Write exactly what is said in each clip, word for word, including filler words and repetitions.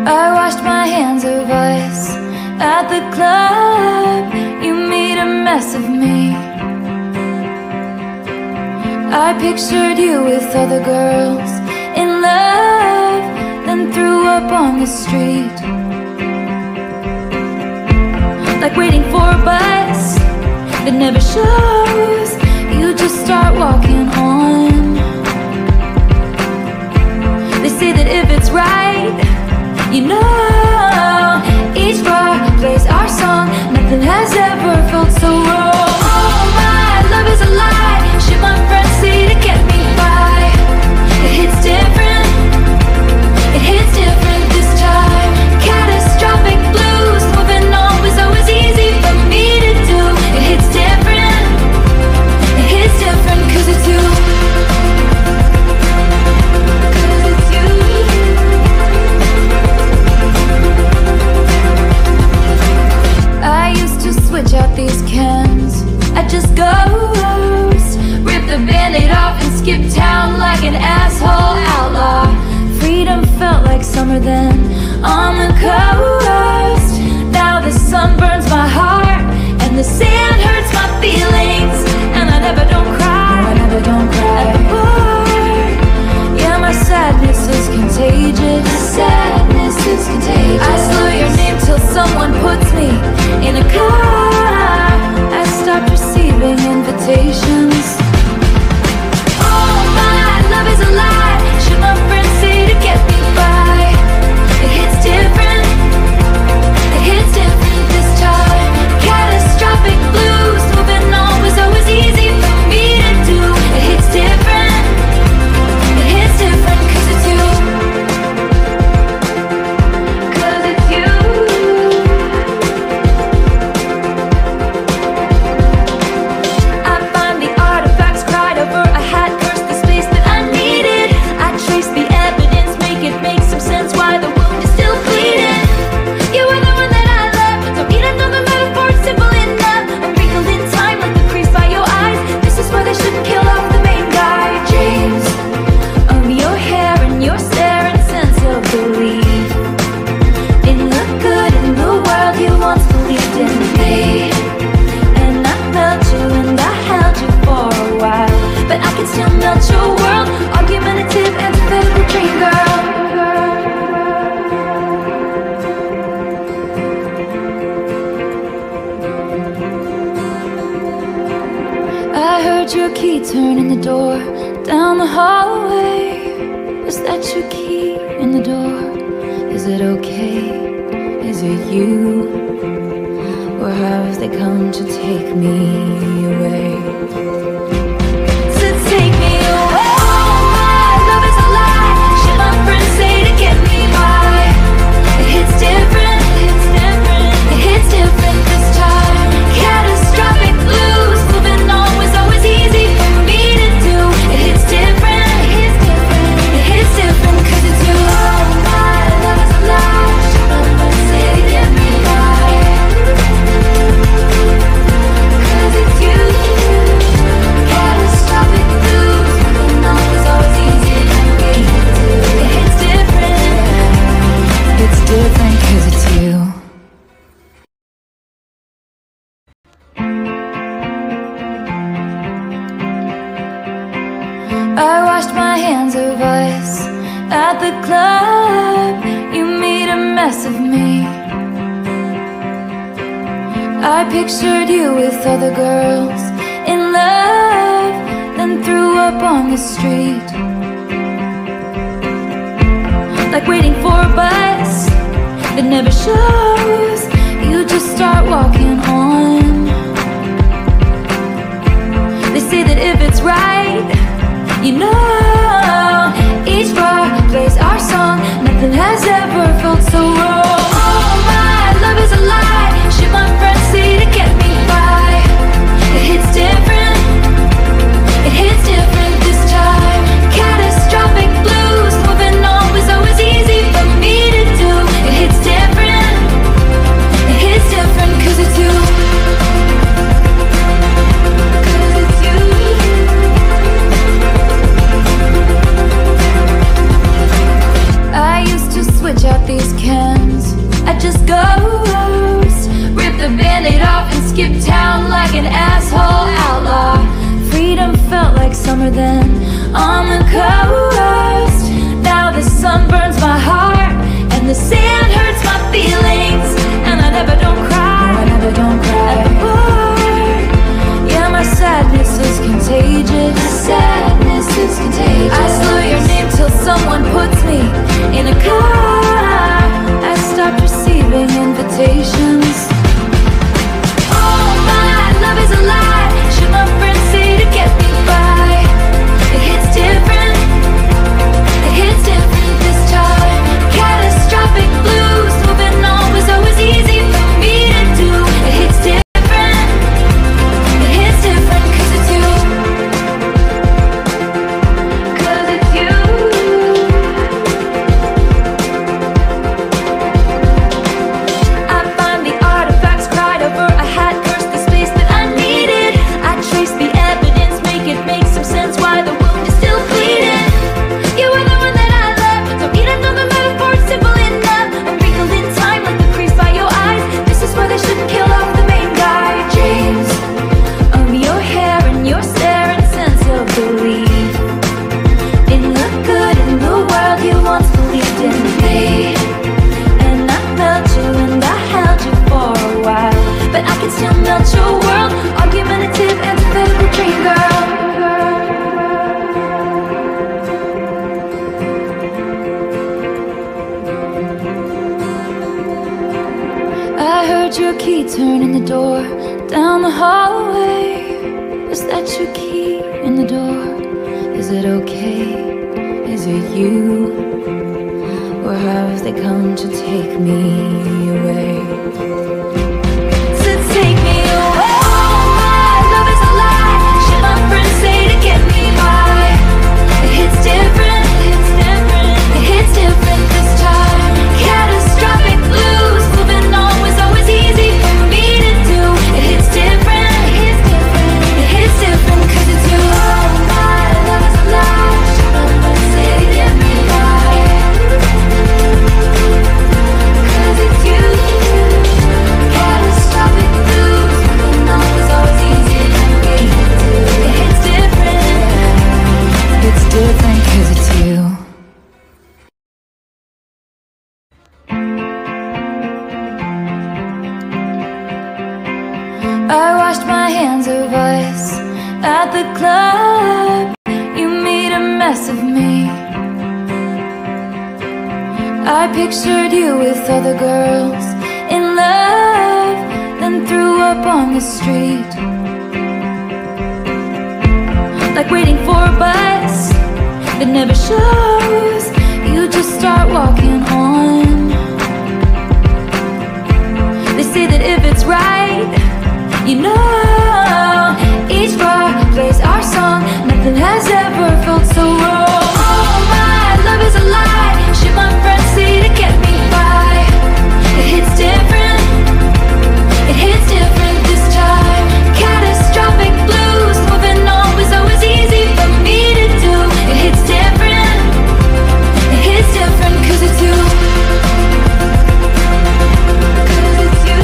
I washed my hands of us at the club. You made a mess of me. I pictured you with other girls in love, then threw up on the street. Like waiting for a bus that never shows, you just start walking on. They say that if it's right, you know, each bar plays our song. Nothing has ever felt so wrong. Oh, my love is a lie. Shit my friends say to get me by. It hits different. It hits different this time. Catastrophic blues. Moving on was always easy for me to do. It hits different. It hits different 'cause it's you. Switch out these cans, I just ghost. Rip the band-aid off and skip town like an asshole outlaw. Freedom felt like summer then on the coast. Now the sun burns my heart and the sand hurts my feelings. And I never don't cry, no, I never don't cry at the bar. Yeah, my sadness is contagious. My sadness is contagious. I slow your name till someone puts me in a car. I stopped receiving invitations. Oh, my love is a lie. Should my friends say to get me by? It hits different. It hits different this time. Catastrophic blues. Moving on was always easy for me to do. It hits different. It hits different 'cause it's you. 'Cause it's you. Your key turn in the door down the hallway. Was that your key in the door? Is it okay? Is it you? Or have they come to take me away? To take me away. Oh, my love is a lie. Shit my friends say to get me by. It hits different. It hits different. It hits different this time. Catastrophic blues. Moving on was always easy for me to do. It hits different. It hits different. It hits different 'cause it's you. Oh, my love is a lie. Shit my friends say to get me by. 'Cause it's you. Catastrophic blues. Moving on was always easy for me to do. It hits different. It's different 'cause it's you. I washed my hands of us at the club. You made a mess of me. I pictured you with other girls in love, then threw up on the street. Like waiting for a bus that never shows, you just start walking on. They say that if it's right, you know, each bar plays our song. Nothing has ever felt so wrong. Oh, my love is a lie. Shit my friends say to get me by. It hits different. It hits different this time. Catastrophic blues. Moving on was always easy for me to do. It hits different. It hits different 'cause it's you. summer then on the coast. Now the sun burns my heart and the sand hurts my feelings, and I never don't cry, no, I never don't cry at the bar. Yeah, my sadness is contagious. My sadness is contagious. I slow your name till someone puts me in a car. I stopped receiving invitations. Oh, my love is a lie. Should my friends say to get me by? It hits different. It hits different this time. Catastrophic blues. Moving on was always easy for me to do. It hits different. It hits different 'cause it's you. 'Cause it's you. I find the artifacts cried over. I had cursed the space that I needed. I trace the evidence, make it make some sense why the wound is still bleeding. You were the one that I loved. Don't need another metaphor, it's simple enough. I'm wrinkled in time like the crease by your eyes. This is why they shouldn't kill off the main guy. James, of your hair and your stare and sense of belief in the good in the world you once believed in me. And I felt you and I held you for a while, but I can still melt your world. Argumentative, antithetical dream girl. I heard your key turn in the door down the hallway. Was that your key in the door? Is it okay? Is it you? Or have they come to take me away? To take me away. Oh, my love is a lie. Should my friends say to get me by? It hits different. It hits different. It hits different this time. Catastrophic blues. Moving on was always easy for me to do. It hits different. It hits different. It hits different 'cause it's you. Oh, my love is a lie. Should my friends say to get me by? 'Cause it's you. Catastrophic blues. Moving on was always easy for me to do. It hits different. It's different 'cause it's you. I washed my hands of ice at the club. You made a mess of me. I pictured you with other girls in love, then threw up on the street. Like waiting for a bus that never shows. You just start walking on. They say that if it's right, you know, each bar plays our song. Nothing has ever felt so wrong. Oh, my love is a lie. Should my friends say to get me by? It hits different. It hits different this time. Catastrophic blues. Moving on was always easy for me to do. It hits different. It hits different 'cause it's you. 'Cause it's you.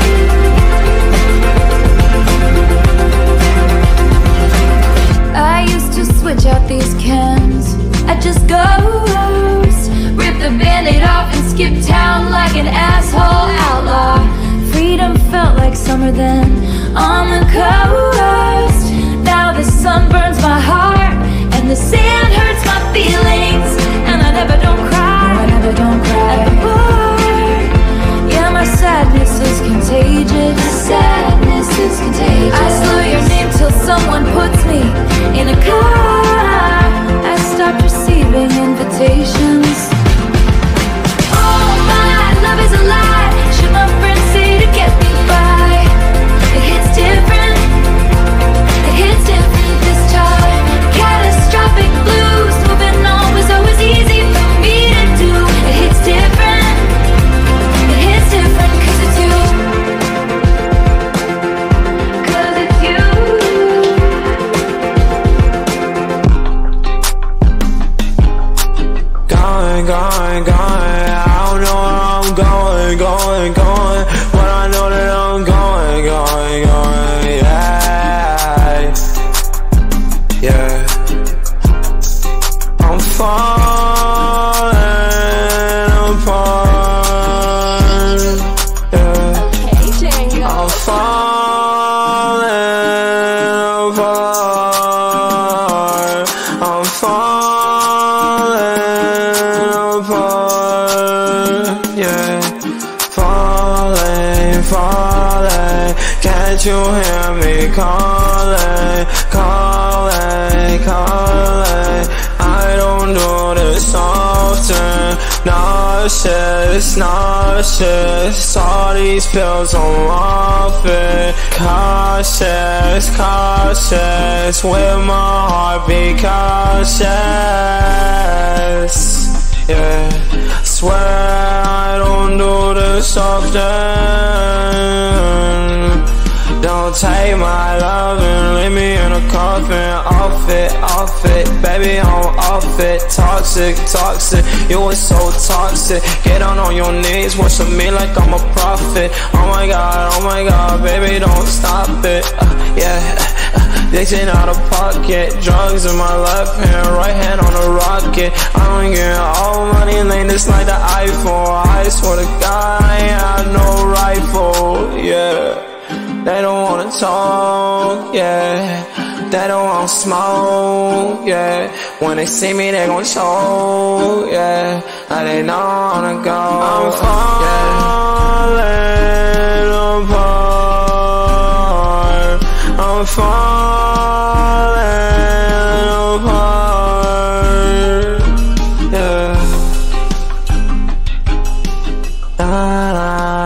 I used to switch out these cans. I just ghost, rip the band-aid off and skip town like an asshole outlaw. Freedom felt like summer then on the coast. Now the sun burns my heart and the sand hurts my feelings, and I never don't cry, no, I never don't cry at the bar. Yeah, my sadness is contagious. My sadness is contagious. I slow your name till someone puts me in a car. I stopped receiving invitations. Oh, my love is a lie. Should my friends say to get me by? It hits different. It hits different this time. Catastrophic blues. Moving on was always easy for me to do. It hits different. It hits different 'cause it's you. 'Cause it's you. Going, going, going. I don't know where I'm going, going, going. But I know that I'm going, going, going. Yeah, yeah. I'm falling apart, yeah. Okay, Django. I'm falling apart. I'm falling apart, yeah. Falling, falling. Can't you hear me calling, calling, calling? I don't do this often. Nauseous, nauseous. All these pills I'm off it. Cautious, cautious. With my heart be cautious, yeah. Swear I don't do this often. Don't take my love and leave me in a coffin. Off it, off it, baby, I'm off it. Toxic, toxic, you are so toxic. Get down on your knees, worship me like I'm a prophet. Oh my god, oh my god, baby, don't stop it, uh, yeah. Addiction out of pocket, drugs in my left hand, right hand on a rocket. I don't get all money lane, it's like the iPhone. I swear to God, I ain't have no rifle, yeah. They don't wanna talk, yeah. They don't wanna smoke, yeah. When they see me, they gon' choke, yeah. And they know I wanna go. I'm falling apart. I'm falling apart, yeah. Da, da.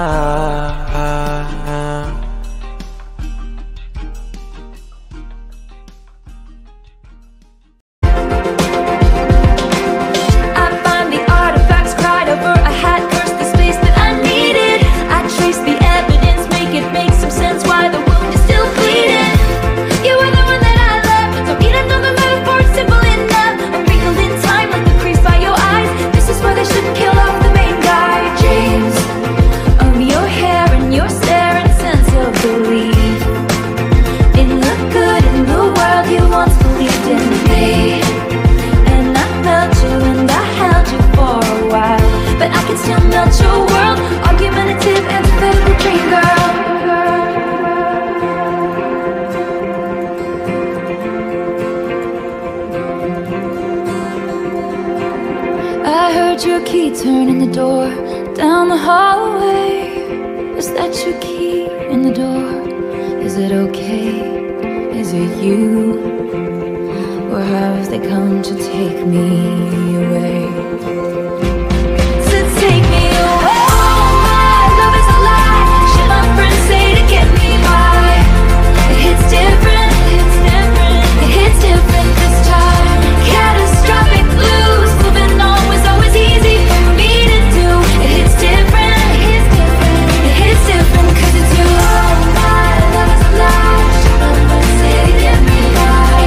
Your key turning the door down the hallway. Was that your key in the door? Is it okay? Is it you? Or have they come to take me away? To take me away. Oh, my love is a lie. Shit my friends say to get me by. It hits different, it hits different, it hits different this time. Catastrophic blues, moving on was always easy for me to do. It hits different, it hits different, it hits different cause it's you. Oh, my love is a lie. Shit my friends say to get me by.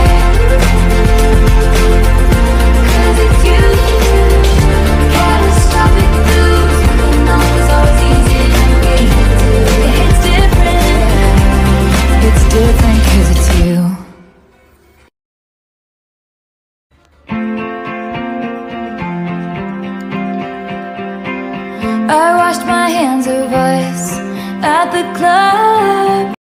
Cause it's you. Catastrophic blues, moving on was always easy for me to do. It hits different, it's different cause it's you. I washed my hands of us at the club.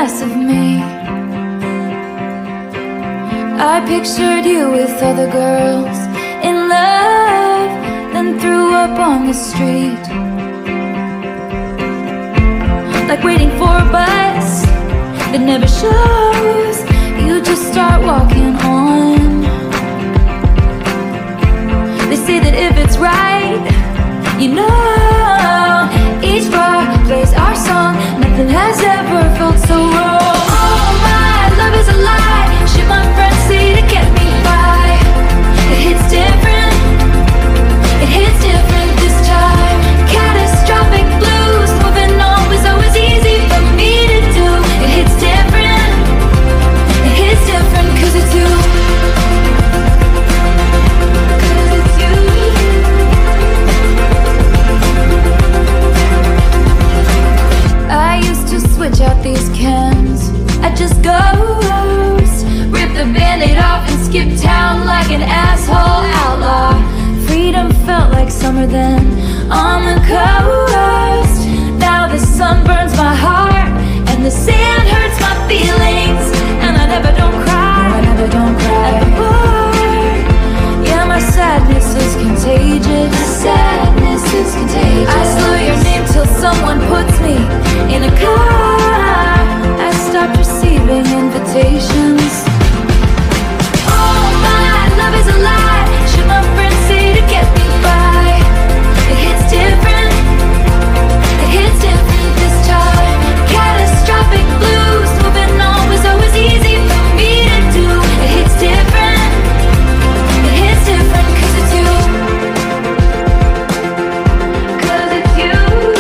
mess of me. I pictured you with other girls in love, then threw up on the street, like waiting for a bus that never shows. You just start walking on. They say that if it's right, you know, each bar plays our song. Nothing has ever felt so wrong. Oh, my love is a lie. Shit my friends say to get me by. It hits different. It hits different this time. Catastrophic blues. Moving on was always easy for me to do. It hits different. It hits different 'cause it's you. Switch out these cans, I just ghost, rip the band-aid off and skip town like an asshole outlaw. Freedom felt like summer then on the coast. Now the sun burns my heart and the sand hurts my feelings, and I never don't cry, no, I never don't cry at the bar. Yeah, my sadness is contagious. My sadness is contagious. I slow your name till someone puts me in a car. I stopped receiving invitations. Oh, my love is a lie. Should my friends say to get me by? It hits different. It hits different this time. Catastrophic blues. Moving on was always easy for me to do. It hits different. It hits different 'cause it's you. 'Cause it's you.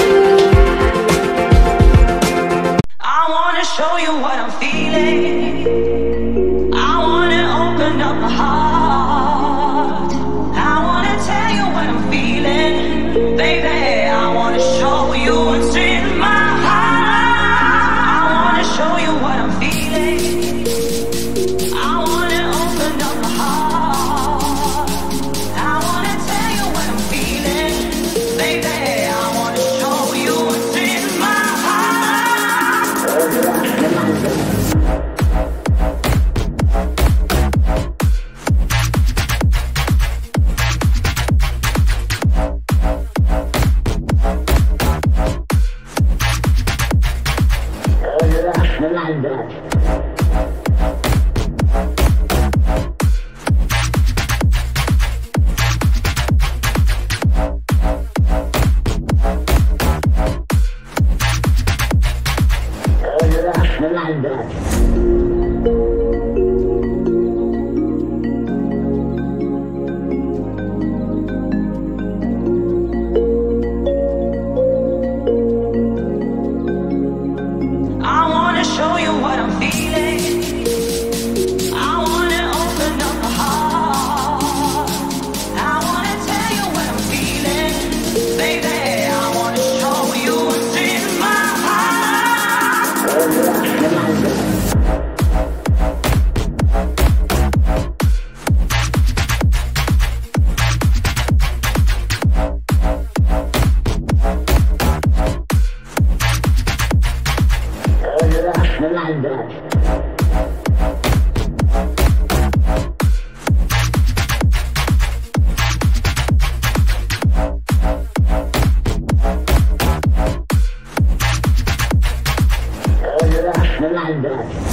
I wanna show you what I'm feeling. I wanna open up my heart. I wanna tell you what I'm feeling, baby. I wanna show you what's in my heart. I wanna show you what I'm feeling. I wanna open up my heart. I wanna tell you what I'm feeling, baby. I wanna show you what's in my heart. I wanna show you what I'm feeling. I wanna open up my heart. I wanna tell you what I'm feeling, baby. I wanna show you what's in my heart. London.